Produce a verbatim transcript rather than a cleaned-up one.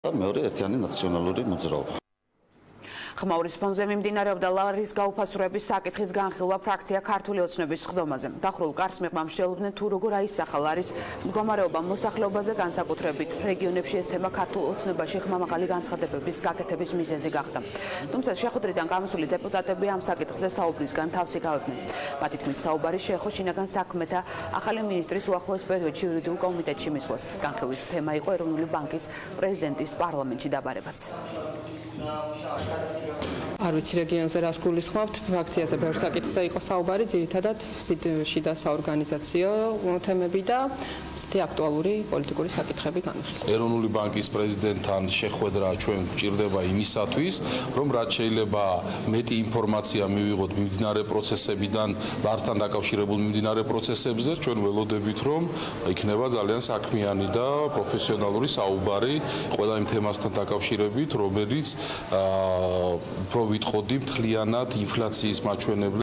მეორე ერთიანი ნაციონალური მოძრაობა. ხმაურის ფონზე მიმდინარეობდა ლარის გაუფასურების საკითხის განხილვა ფრაქცია ქართული ოცნების სხდომაზე. დახურულ კარს მიღმა მსჯელობდნენ თუ როგორ აისახა ლარის მდგომარეობა მოსახლეობაზე, განსაკუთრებით რეგიონებში ეს თემა ქართულ ოცნებაში ხმამაღალი განცხადებების გაკეთების მიზეზი გახდა. თუმცა შეხვედრიდან გამოსული დეპუტატები ამ საკითხზე საუბრისგან თავს იკავებდნენ. მათი თქმით, საუბარი შეეხო შინაგან საქმეთა ახალი მინისტრის უახლოეს პერიოდში იურიდიულ კომიტეტში მისვლას. განხილვის თემა იყო ეროვნული ბანკის პრეზიდენტის პარლამენტში დაბარებაც. არ ვიცი რეგიონზე რას გულისხმობთ, ფრაქციაზე ბევრ საკითხზე იყო საუბარი, ძირითადად შიდა საორგანიზაციო თემები და ცეთი აქტუალური პოლიტიკური საკითხები განხილდა. ეროვნული ბანკის პრეზიდენტთან შეხვედრა ჩვენ გვჭირდება იმისათვის, რომ რაც შეიძლება მეტი ინფორმაცია მივიღოთ მიმდინარე პროცესებიდან, ლართან დაკავშირებულ მიმდინარე პროცესებზე, ჩვენ ველოდებით, რომ იქნება ძალიან საქმიანი და პროფესიონალური საუბარი ყველა იმ თემასთან დაკავშირებით, რომელიც უფრო ვიტყოდი მთლიანად ინფლაციის მაჩვენებლებს